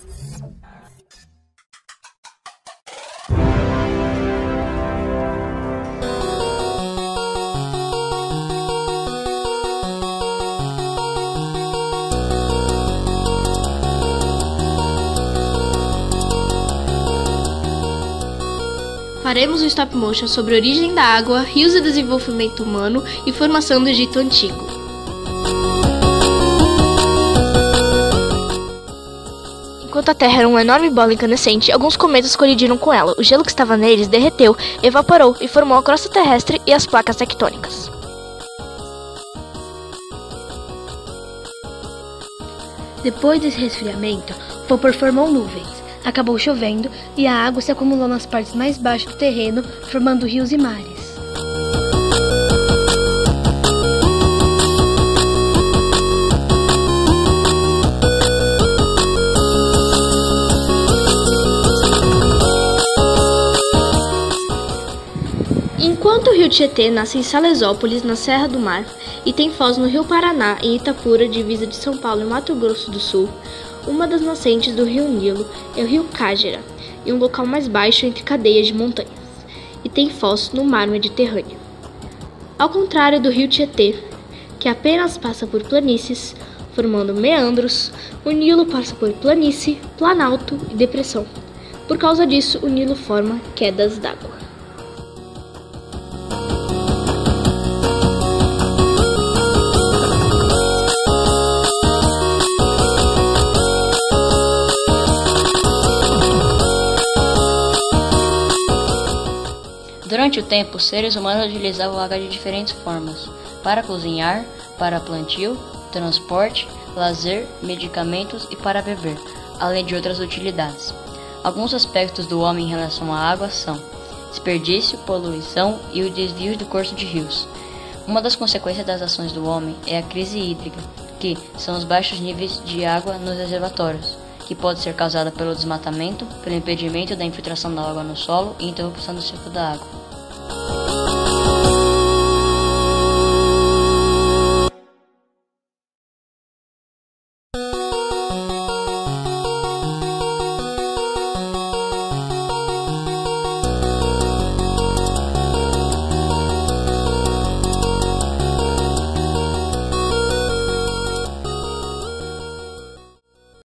Faremos um stop motion sobre a origem da água, rios e desenvolvimento humano e formação do Egito Antigo. Enquanto a Terra era uma enorme bola incandescente, alguns cometas colidiram com ela. O gelo que estava neles derreteu, evaporou e formou a crosta terrestre e as placas tectônicas. Depois desse resfriamento, o vapor formou nuvens. Acabou chovendo e a água se acumulou nas partes mais baixas do terreno, formando rios e mares. Enquanto o rio Tietê nasce em Salesópolis, na Serra do Mar, e tem foz no rio Paraná, em Itapura, divisa de São Paulo e Mato Grosso do Sul, uma das nascentes do rio Nilo é o rio Cágera, em um local mais baixo entre cadeias de montanhas, e tem foz no mar Mediterrâneo. Ao contrário do rio Tietê, que apenas passa por planícies, formando meandros, o Nilo passa por planície, planalto e depressão. Por causa disso, o Nilo forma quedas d'água. Durante o tempo, os seres humanos utilizavam água de diferentes formas, para cozinhar, para plantio, transporte, lazer, medicamentos e para beber, além de outras utilidades. Alguns aspectos do homem em relação à água são desperdício, poluição e o desvio do curso de rios. Uma das consequências das ações do homem é a crise hídrica, que são os baixos níveis de água nos reservatórios, que pode ser causada pelo desmatamento, pelo impedimento da infiltração da água no solo e interrupção do ciclo da água.